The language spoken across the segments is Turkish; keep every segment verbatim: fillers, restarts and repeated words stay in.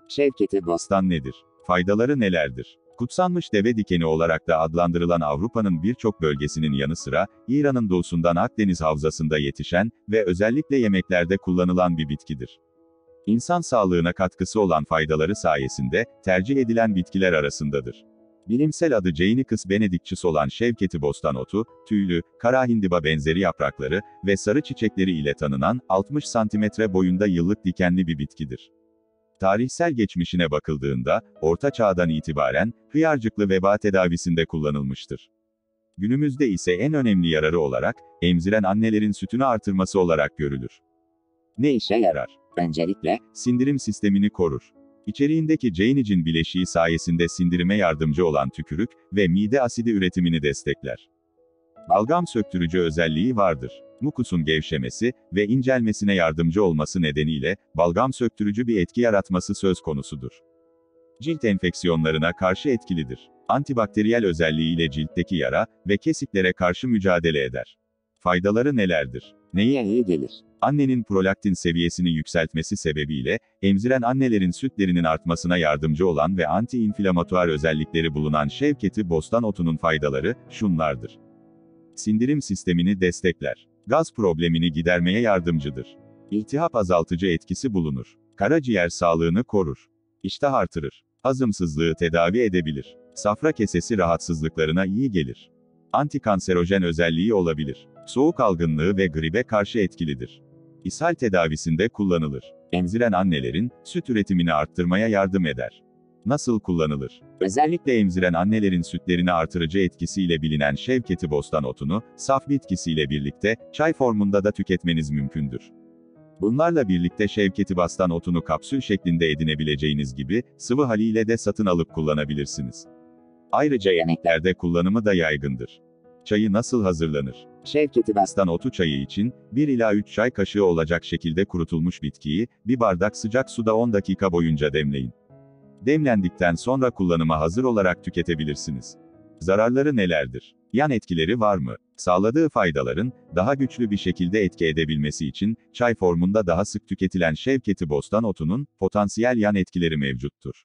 Şevketi Bostan nedir? Faydaları nelerdir? Kutsanmış deve dikeni olarak da adlandırılan Avrupa'nın birçok bölgesinin yanı sıra, İran'ın doğusundan Akdeniz havzasında yetişen ve özellikle yemeklerde kullanılan bir bitkidir. İnsan sağlığına katkısı olan faydaları sayesinde, tercih edilen bitkiler arasındadır. Bilimsel adı Caenicus benedictus olan şevketi bostan otu, tüylü, kara hindiba benzeri yaprakları ve sarı çiçekleri ile tanınan, altmış santimetre boyunda yıllık dikenli bir bitkidir. Tarihsel geçmişine bakıldığında, Orta Çağ'dan itibaren, hıyarcıklı veba tedavisinde kullanılmıştır. Günümüzde ise en önemli yararı olarak, emziren annelerin sütünü artırması olarak görülür. Ne işe yarar? Öncelikle, sindirim sistemini korur. İçeriğindeki ceynicin bileşiği sayesinde sindirime yardımcı olan tükürük ve mide asidi üretimini destekler. Balgam söktürücü özelliği vardır. Mukusun gevşemesi ve incelmesine yardımcı olması nedeniyle, balgam söktürücü bir etki yaratması söz konusudur. Cilt enfeksiyonlarına karşı etkilidir. Antibakteriyel özelliğiyle ciltteki yara ve kesiklere karşı mücadele eder. Faydaları nelerdir? Neye iyi gelir? Annenin prolaktin seviyesini yükseltmesi sebebiyle, emziren annelerin sütlerinin artmasına yardımcı olan ve anti-inflamatuar özellikleri bulunan şevketi bostan otunun faydaları, şunlardır. Sindirim sistemini destekler. Gaz problemini gidermeye yardımcıdır. İltihap azaltıcı etkisi bulunur. Karaciğer sağlığını korur. İştah artırır. Hazımsızlığı tedavi edebilir. Safra kesesi rahatsızlıklarına iyi gelir. Antikanserojen özelliği olabilir. Soğuk algınlığı ve gribe karşı etkilidir. İshal tedavisinde kullanılır. Emziren annelerin, süt üretimini arttırmaya yardım eder. Nasıl kullanılır? Özellikle emziren annelerin sütlerini artırıcı etkisiyle bilinen şevketi bostan otunu, saf bitkisiyle birlikte, çay formunda da tüketmeniz mümkündür. Bunlarla birlikte şevketi bostan otunu kapsül şeklinde edinebileceğiniz gibi, sıvı haliyle de satın alıp kullanabilirsiniz. Ayrıca yemeklerde kullanımı da yaygındır. Çayı nasıl hazırlanır? Şevketi bostan otu çayı için, bir ila üç çay kaşığı olacak şekilde kurutulmuş bitkiyi, bir bardak sıcak suda on dakika boyunca demleyin. Demlendikten sonra kullanıma hazır olarak tüketebilirsiniz. Zararları nelerdir? Yan etkileri var mı? Sağladığı faydaların, daha güçlü bir şekilde etki edebilmesi için, çay formunda daha sık tüketilen şevketi bostan otunun, potansiyel yan etkileri mevcuttur.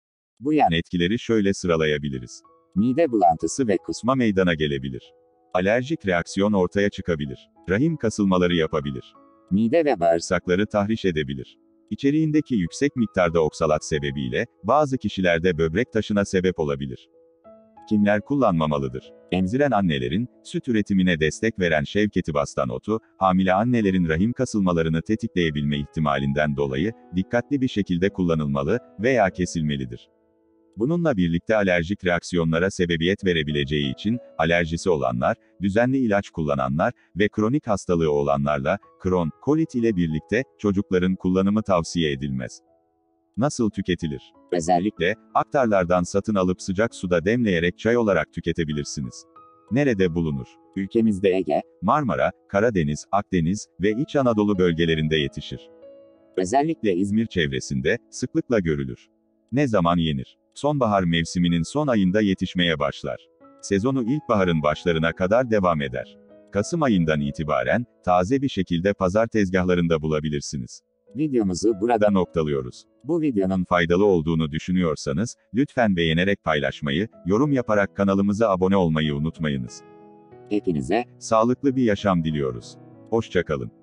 Bu yan etkileri şöyle sıralayabiliriz. Mide bulantısı ve kusma meydana gelebilir. Alerjik reaksiyon ortaya çıkabilir. Rahim kasılmaları yapabilir. Mide ve bağırsakları tahriş edebilir. İçeriğindeki yüksek miktarda oksalat sebebiyle, bazı kişilerde böbrek taşına sebep olabilir. Kimler kullanmamalıdır? Emziren annelerin, süt üretimine destek veren şevketi bostan otu, hamile annelerin rahim kasılmalarını tetikleyebilme ihtimalinden dolayı, dikkatli bir şekilde kullanılmalı veya kesilmelidir. Bununla birlikte alerjik reaksiyonlara sebebiyet verebileceği için, alerjisi olanlar, düzenli ilaç kullananlar ve kronik hastalığı olanlarla, Crohn, kolit ile birlikte, çocukların kullanımı tavsiye edilmez. Nasıl tüketilir? Özellikle, aktarlardan satın alıp sıcak suda demleyerek çay olarak tüketebilirsiniz. Nerede bulunur? Ülkemizde Ege, Marmara, Karadeniz, Akdeniz ve İç Anadolu bölgelerinde yetişir. Özellikle İzmir çevresinde, sıklıkla görülür. Ne zaman yenir? Sonbahar mevsiminin son ayında yetişmeye başlar. Sezonu ilkbaharın başlarına kadar devam eder. Kasım ayından itibaren, taze bir şekilde pazar tezgahlarında bulabilirsiniz. Videomuzu burada noktalıyoruz. Bu videonun faydalı olduğunu düşünüyorsanız, lütfen beğenerek paylaşmayı, yorum yaparak kanalımıza abone olmayı unutmayınız. Hepinize, sağlıklı bir yaşam diliyoruz. Hoşça kalın.